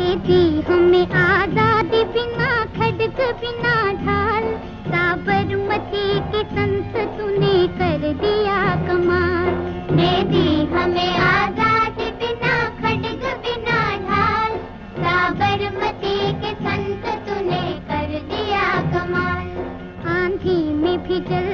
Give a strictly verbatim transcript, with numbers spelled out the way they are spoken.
दी हमें आजादी बिना खड्ग बिना ढाल, साबरमती के संत तूने कर दिया कमाल। दे दी हमें आजादी बिना खड्ग बिना ढाल, साबरमती के संत तूने कर दिया कमाल। आंधी में भी जल